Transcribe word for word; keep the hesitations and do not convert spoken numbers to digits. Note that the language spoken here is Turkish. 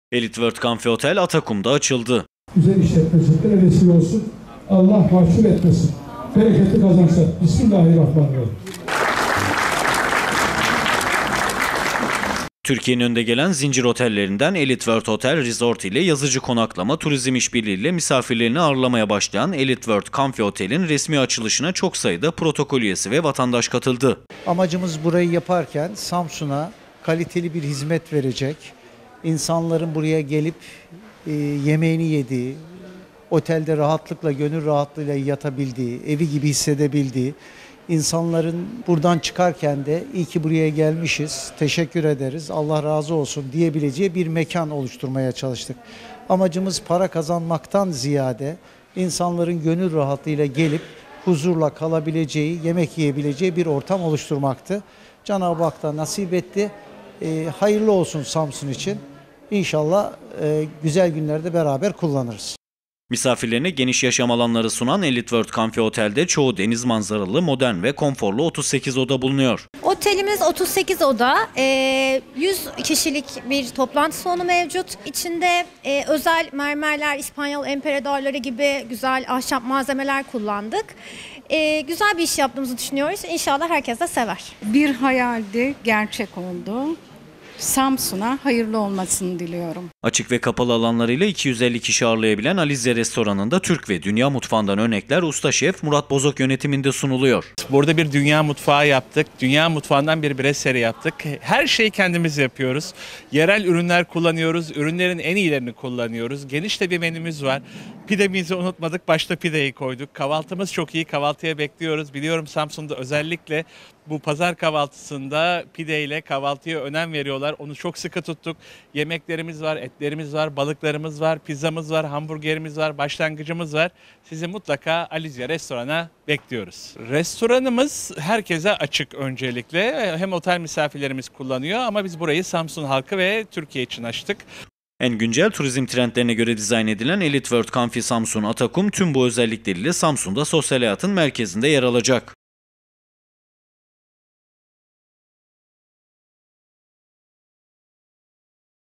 Elite World Comfy Otel Atakum'da açıldı. Güzel işletmecilikler vesile olsun. Allah mahcup etmesin. Bereketli kazançlar. Bismillahirrahmanirrahim. Türkiye'nin önde gelen zincir otellerinden Elite World Hotel Resort ile yazıcı konaklama, turizm işbirliğiyle misafirlerini ağırlamaya başlayan Elite World Comfy Otel'in resmi açılışına çok sayıda protokol üyesi ve vatandaş katıldı. Amacımız burayı yaparken Samsun'a kaliteli bir hizmet verecek, insanların buraya gelip e, yemeğini yediği, otelde rahatlıkla, gönül rahatlığıyla yatabildiği, evi gibi hissedebildiği, insanların buradan çıkarken de iyi ki buraya gelmişiz, teşekkür ederiz, Allah razı olsun diyebileceği bir mekan oluşturmaya çalıştık. Amacımız para kazanmaktan ziyade insanların gönül rahatlığıyla gelip huzurla kalabileceği, yemek yiyebileceği bir ortam oluşturmaktı. Cenab-ı Hak da nasip etti. E, hayırlı olsun Samsun için. İnşallah e, güzel günlerde beraber kullanırız. Misafirlerine geniş yaşam alanları sunan Elite World Comfy Otel'de çoğu deniz manzaralı, modern ve konforlu otuz sekiz oda bulunuyor. Otelimiz otuz sekiz oda, yüz kişilik bir toplantı salonu mevcut. İçinde özel mermerler, İspanyol emperadorları gibi güzel ahşap malzemeler kullandık. Güzel bir iş yaptığımızı düşünüyoruz. İnşallah herkes de sever. Bir hayaldi, gerçek oldu. Samsun'a hayırlı olmasını diliyorum. Açık ve kapalı alanlarıyla iki yüz elli kişi ağırlayabilen Alize restoranında Türk ve dünya mutfağından örnekler usta şef Murat Bozok yönetiminde sunuluyor. Burada bir dünya mutfağı yaptık. Dünya mutfağından bir brasserie yaptık. Her şeyi kendimiz yapıyoruz. Yerel ürünler kullanıyoruz. Ürünlerin en iyilerini kullanıyoruz. Geniş de bir menümüz var. Pidemizi unutmadık. Başta pideyi koyduk. Kahvaltımız çok iyi. Kahvaltıya bekliyoruz. Biliyorum Samsun'da özellikle bu pazar kahvaltısında pideyle kahvaltıya önem veriyorlar. Onu çok sıkı tuttuk. Yemeklerimiz var, etlerimiz var, balıklarımız var, pizzamız var, hamburgerimiz var, başlangıcımız var. Sizi mutlaka Alize restorana bekliyoruz. Restoranımız herkese açık öncelikle. Hem otel misafirlerimiz kullanıyor ama biz burayı Samsun halkı ve Türkiye için açtık. En güncel turizm trendlerine göre dizayn edilen Elite World Comfy Samsun Atakum tüm bu özellikleriyle Samsun'da sosyal hayatın merkezinde yer alacak.